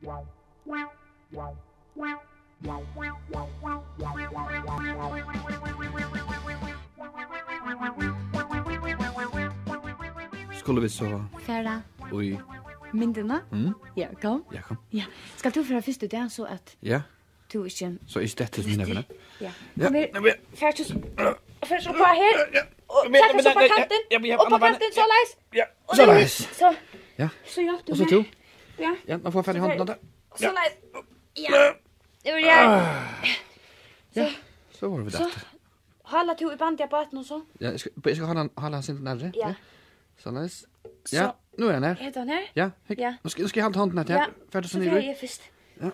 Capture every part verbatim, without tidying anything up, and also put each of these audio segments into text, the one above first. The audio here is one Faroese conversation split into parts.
Skulle vi så Färra. Oj. Myndena? Mm. Ja, kom. Ja, kom. Ja. Skal du fra første dag så at Ja. du ikke... Så är det som nevner. Ja. Ja. Kom her. Färra så... Färra så på her. Ja. Og takk så på kanten. Og på kanten så leis. Ja. Så leis. Så. Ja. Så ja, du. Och så du. Ja. Ja, man får färdig handen där. Så leis. Ja. Det var jag. Ja. Så var vi där. Hålla to i bandet på båten och så. Ja, jag ska jag ska hålla hålla sin närre. Ja. Så nice. Ja, nu är den här. Är den här? Ja, ja. Nu ska nu ska jag hålla handen här. Ja. Färdig så Så ni. färdig först. Ja.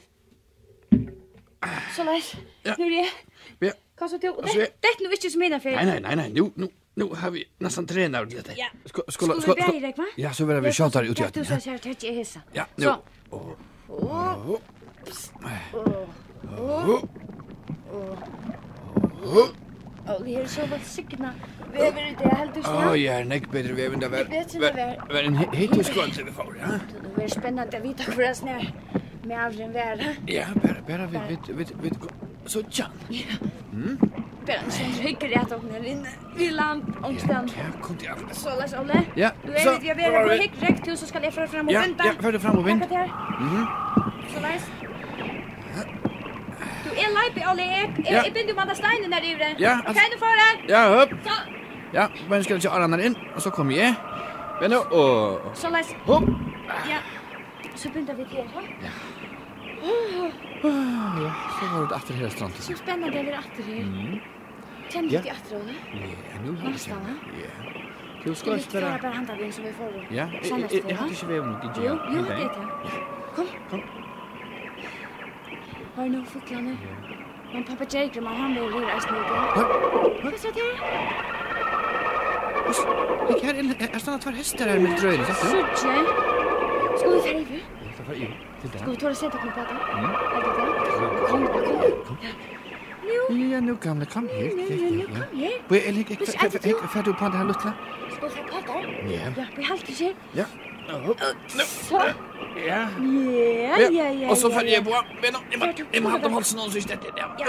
Så leis. Ja. Nu är det. Ja. Kan så du. så- Det det nu inte som mina för. Nej, nej, nej, nej. Nu nu nu har vi nästan tränat lite. Ja. Skulle Skulle skulle vi bära, va? Ja, så vill vi skjuta ut Ja, igen. du så ser det inte hesa. Ja, nu. Så. Åh. Åh. Åh. Åh. Åh. Och det är så vad signa. Vi är väl det helt just Åh, nu. ja, näck bättre vi även där. Det är bättre än det var. Men en hit skvant vi får, ja. Det är spännande att veta för oss när med aldrig vara. Ja, bara bara vi vi vi vi så tjän. Ja. Mm. Bara en sån rycker rätt upp ner in i land omstånd. Ja, kom till alla. Så läs Olle. Ja. Du är vet jag vill på hick rätt till så ska jag föra fram och Ja, vänta. ja, för fram och vänt. Mhm. Så läs. Du är live Olle. Ja. Jag binder man där steinen där ute. Ja, Kan du få den? Ja, upp. Så. Ja, men ska jag arna in och så kommer jag. Men nu och Så läs. hopp. Ja. Så binder vi till, va? Ja. Ja, så var det efter hela stranden. Så spännande det är efter det. Mm. Känner Ja. du efter Olle? Ja, nu har vi Nästan, va? Ja. Du ska Vi inte ska spela. bara handa vin som vi får. Ja, Senast jag det, jag va? hade inte väl något Jo, jo, det är det. Kom. Kom. Har nu fåglarna. Men pappa Jake, man han vill röra sig nu. Vad sa du? Jag kan inte jag stannar två hästar här med tröjor, så Så tjej. Ska vi färja över? Jag tar för in till Ska där. vi ta och sätta på båten? Mm. Är det det? Kom, kom. Nu. Ja, nu gamla kom här. Nu, nu, nu, kom här. Vad är det? För du på det här lilla? Ska vi få båten? Ja. Ja, vi halter sig. Ja. Så. Ja. Ja, ja, ja. Och så följer jag på. Men jag måste hålla halsen någon så istället. Ja.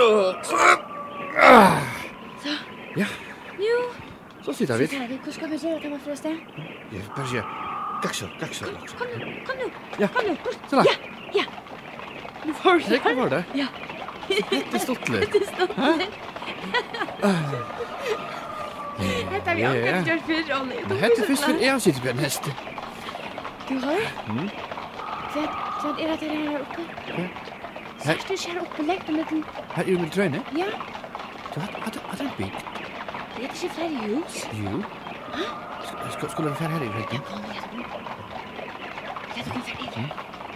Så. Ja. Nu. Så sitter vi. Så tar vi. Hur ska vi göra det förresten? Ja, bara så. Kaxor, kaxor. Kom nu, kom nu. Ja. Kom nu. Så där. Ja, ja. Nu får du. Det kan vara det. Ja. Det är stottligt. Det står det. Detta vi har gjort för Olle. Det här är först för jag sitter på en häst. Du hör? Mm. Vad vad är det där uppe? Här, Du ser uppe läkt med den. här är min tröjne. Ja. Du har har har en big. Det är inte fler hus. Jo. Ska skulle vi färd här i veckan? Kom igen. Ja, det kommer färdigt.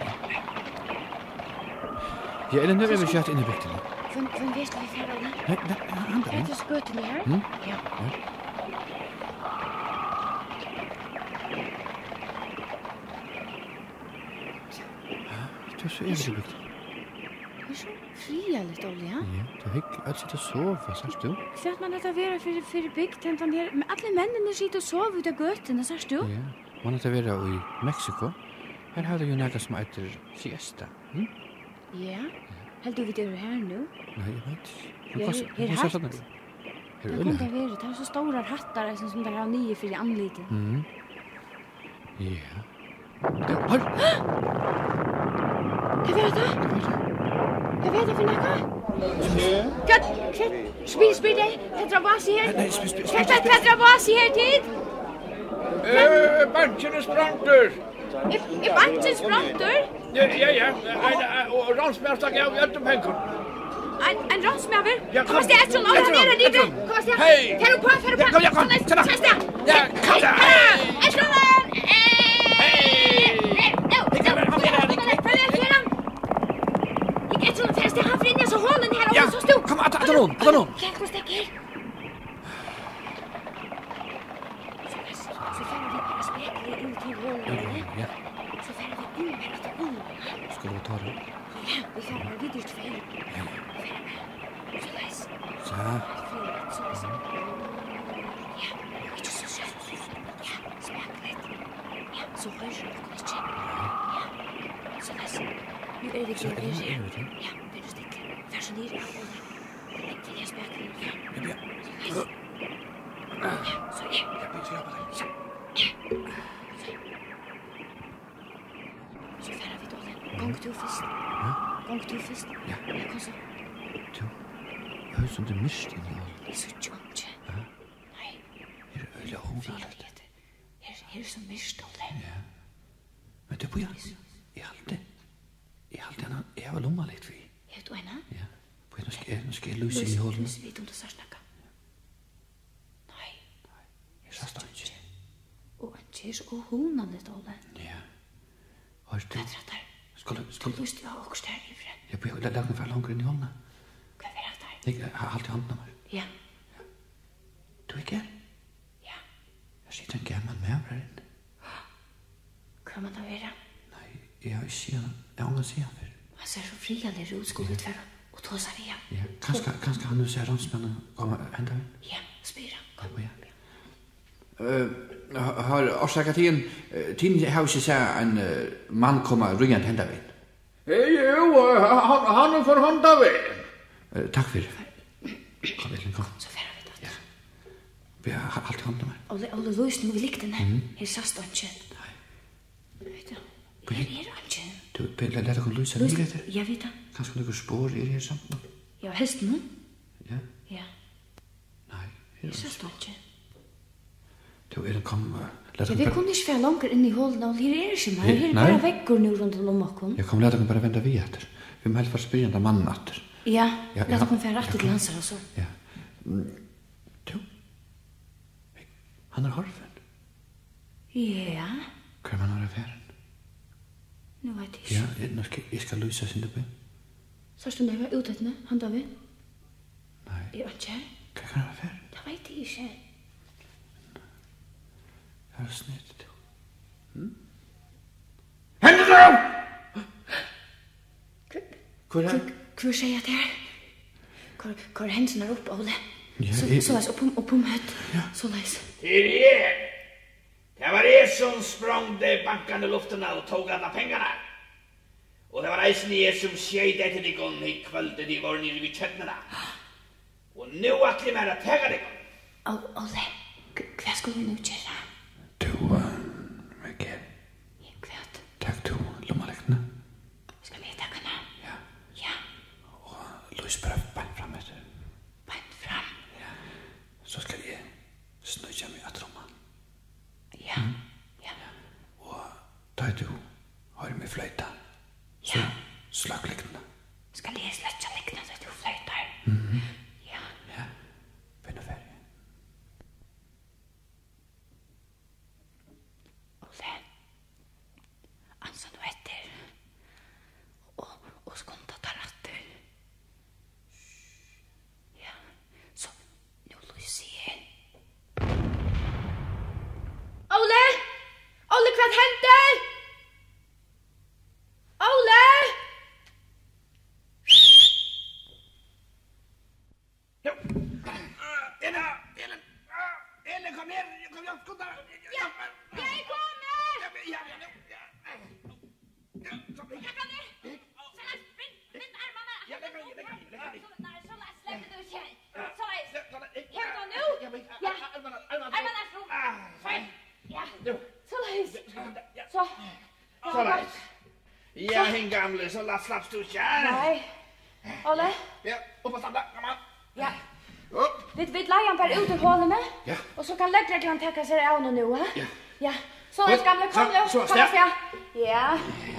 Ja, eller nu är vi kört in i bygden. Från från väst vi färd Olle. Nej, nej, andra. Är det skott ni här? Mm. Ja. Du så är det bygden. Det är så frialigt Olle, ja. Ja, du hick att sitta och sova, så du. Så att man att vara för för byggt den här med alla männen sitter och sover ute på gatan, så du? Ja, man har det vara i Mexiko. Här har det ju något som heter siesta. Mm? Ja. Helt du vet det här nu? Nej, jag vet. Ja, Hur är det hatt? Är Det det kommer öl? det vara. Det är så stora hattar som som där har nio för i anliten. Mm. Ja. Ja, hör. Vad vet du? Vad vet du för något? Kat, kat, spil, spil dig. Petra Basi här. Nej, spil, spil, spil. Petra, Petra Basi här tid. Eh, banken är spranter. I banken spranter. Ja, ja, ja. En och ransmästare gav jag inte pengar. En en ransmäver. Ja, kom. Kom stä efter någon Efter här dem, nere efter dit. dem. Kom stä. Hej. Kan du på, kan du på. Ja, kom, ja, kom. Stanna. Stä. Ja, kom så. Efter någon. Hej. Nu. kan vara- han blir här, Rick, Rick, Rick. Jag är så fast jag har frinja så hållen här Ja, och så stor. kom, att ta någon, ta någon. Kan du stäcka här? Så får vi bara spekla in till rollen. Ja, Så får vi in här till in. ska du ta det? Ja, vi får bara vidare till fel. Ja. Så läs. Så. Så läs. Ja, inte så så. Ja, spekla lite. Ja, så hörs det inte. Ja, så läs. Nu är det Så är det grejer. är det. Ja, det är stick. Fär så ner i alla. Lägg till jag späcker. Ja. Ja. Så ja. Jag blir så jobba dig. Så. Så färra vi då. Gång du först. Ja. Gång du först. Ja. Ja, kom så. Du. Jag hör som det mist in i all. Det är så tjongt. Ja. Nej. Är det öliga honar? Her er så mist Olle. Ja. Men det blir i allt. I allt den är väl lomma lite vi. Ja, du ena? Ja. På en ska nu ska jag lösa i hålen. Lus vet om du så snacka. Nej. Jag sa stå inte. Och det är så honanligt Olle. Ja. Har du? Vad trattar? Skulle Du skulle måste vara också där i fred. jag blir lägga mig för långt in i hålen. Vad är det där? Jag har alltid handen mig. Ja. Du är ikke? Ja. Jeg sitter en gammel med her inde. Kan man da være? Nej, jeg har ikke siger, jeg har ikke siger for. Han ser så frihandelig ut, skulle ut være, og ta sig via. Ja, kanskje, kanskje han nu ser rådsmændene komme og hente ind. Ja, spyr han. Kom, ja. Uh, har årsaket tiden, tiden har ikke sagt en uh, mann kommer og ryger en hente ind. Jo, han, han er for hånda ved. Uh, takk for det. Kom, Elin, kom. Så færre vi det. Ja. Vi har alltid hånden med. Olle, Olle, løs nu, vi likte den her. Mhm. Her sast han ikke. Nej. Vet du, her er han ikke. Du, lad lad dig løse lige lidt. Jeg vet det. Kanskje du kan spore i det her sammen? Ja, hesten nu? Ja. Ja, Nej. her sast han ikke. Du, Elin, kom. Uh, lad Ja, dig vi bare... kunne ikke være langt inn i hålen, og her er ikke mer. Her- Her er nei. bare vegger nu rundt om okken. Jeg kommer lad dig bare vente vi etter. Vi må helt få spyrre den mannen etter. Ja, Ja, lad ja. okken være Ja, rett til kom. lanser og så. Ja. Mm. Du. Han er horfen. Ja, Hva er man har affæren? nu vet jeg ikke. Ja, jeg, nu skal, jeg skal løse sin debatt. Så er du nøye utettene, han da vi? Nej. Er han ikke her? Hva kan være affæren? Det vet jeg ikke. Jeg har snitt, du. Hende du! Hvor er? Hvor sier jeg det her? Hvor, hvor er hendene opp, Ole? Ja, så, jeg- så leis, opp om, opp om høtt. Ja. Så leis. Her er det var jeg som sprang de bankene i luften og tog alle pengene. Og det var eisen jeg som skjeide etter de gående i kvöldet de var nere vid kjøttene. Og nå er det mer å tega de gående. O- Ole, k- hva skulle vi nå gjøre? Du, uh, Mikkel. Hva? Takk du, lommalektene. Skal vi ta henne? Ja. Ja, Og løs bare bein frem etter. beint fram. Ja. Så skal jeg snøyja meg at romma. Ja, ja, Og da er du har med fløyta. Så Ja. slag lektene. skal jeg slett ikke likne at du fløyter? Mhm. Ja, Ja. Begynn å ferie. Ole, ansa nå etter. Og, og skonta tar atter. Ja, så nå lyser jeg. Ole! Ole, hva hender? Ole! Jo. Ena, Elin. Elin, kom her. Kom her, kom her. Ja, jeg kommer! Ja, ja, ja. Ja, ja. Så, Jeg kan det! Så la oss bind, bind armene! Ja, legg meg i, legg meg i, legg meg i. Nei, så la oss slippe det ut her. Så la oss... Ja, så, jeg- Her da nu? Ja, men, Ja. armene, armene. Armene er fram. Ah, fein. Ja, Jo. så la oss... Ja. Så... Så la oss. Ja, hin gamle, så la slapp du kjær. Nei. Ole, Ja, opp og standa, kom an. ja. Opp. Vi, vi leier han bare ut ur hålene. Ja. Og så kan leggreglen teka seg av nå, ha? Ja. Ja. Så la oss gamle, kom Så- nu. så, Kom sted. oss, ja. Ja.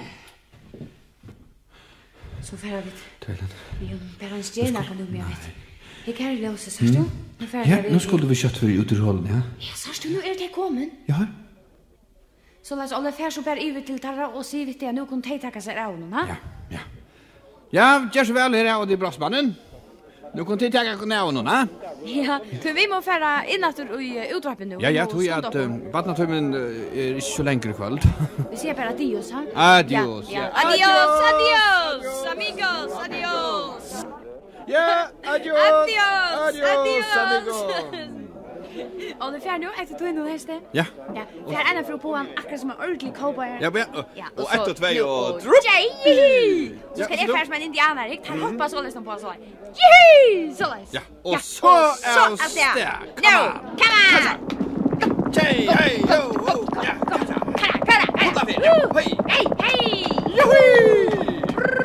Så færre vi... Tøylen. Jo, bare en stjerne kan du med, vet. Jeg kan ikke løse, sørst du? Nå færre Ja, vi- nå skulle vi kjøtt for ut ur hålen, ja. Ja, sørst du, nå er det kommet. Ja. Så la oss alle færre så bare iver til tarra og si vidt det, nå kunne de teka seg av nå, ha? Ja, ja. Ja, gjør så vel her av de brasmannen. Nu kan titta jag nära någon, ha? Ja, så vi må fære innatur i utdrappen nå. Ja, ja, og tror jeg stunda at opp. uh, badnatummen uh, er ikke så lengre i kveld. Vi sier bare adios, ha? Adios, Ja, ja. ja. Adios, adios, amigos, adios. Ja, adios. Adios, Adios, adios. amigos. Og det fjerde nu, etter tog inn og heste. Ja. Ja, fjerde enda for på han akkurat som en ordentlig cowboy. Ja, ja. Ja, Og så- ett och två nu- och och drupp. tjej! så ska det färs med en indianer, rikt. Han hoppar så liksom på så. Yay! Så läs. Ja, och så är det stäck. No, come on. Hej, hej, yo, oh, ja. Kara, kara. Kolla för. Hej. Hej, hej. Juhu!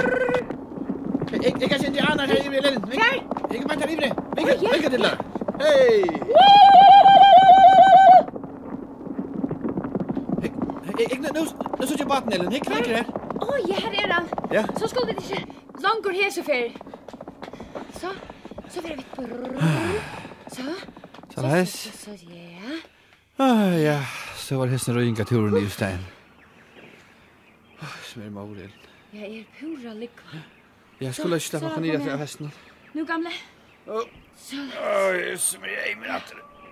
Jag kan se indianer här i Elin. Klar? Jag kan ta livre. Vilka, vilka till där? Hej. Jag nu nu så jag batten Elin. Hej, kvar här. Oj, ja, här är han. Ja. Så skulle det inte långt här så för. Så. Så vill vi på. Så. Så här. Så, så, ja. Ah, ja. Så var det hästen röjinga turen i just där. Som är mål. Jag är pura lycklig. Jag skulle inte släppa på nya till hästen. Nu gamla. Så. Oj, som är i min natt.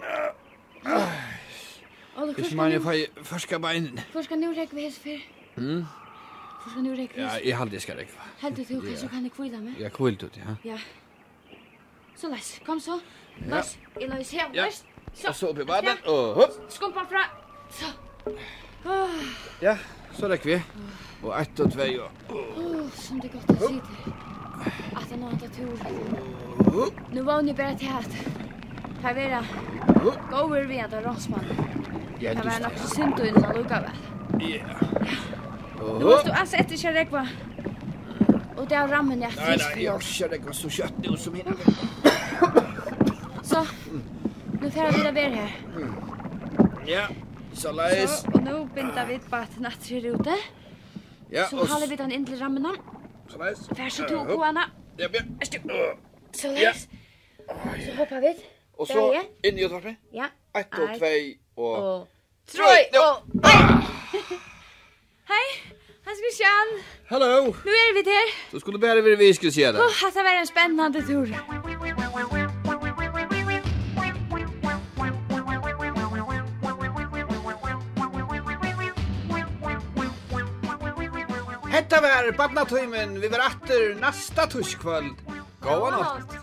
Och Det man ju får förska benen. För ska nu räcka vi för. Mm. För ska nu räcka. Ja, jag hade ska räcka. Helt du kan så kan det kvilla med. Jag kvilt ut, ja. Ja. Så läs. Kom så. Läs. Eller vi ser först. Så så upp i baden och hopp. Skumpa fra. Så. Ja, så räcker vi. Och ett och två och. Åh, som det gott att sitta. Att han har tur. Nu var ni bara till att. Här vera. Gå över vid att Rosman. Ja, det var nog så synd innan man lukar väl. Ja. Nu måste du alltså efter köra räkva. Och där rammen jag Nej, nej, jag kör räkva så kött nu som innan. Så. Nu får vi det här. Ja, så läs. Så, och nu binder vi bara till nattrig ute. Ja, så håller vi den in till rammen. Så läs. Färsa to på Anna. Ja, ja. Så läs. Så hoppar vi. Och så in i utvarpen. Ja. Ett och två och... Och... Troj och... Hej, han ska känna. Hallå. Nu är vi där. Så skulle bara vi skulle se det. Åh, det var en spännande tur. Hetta var badnatöjmen, vi var atter nästa tuskvöld. Gåa natt.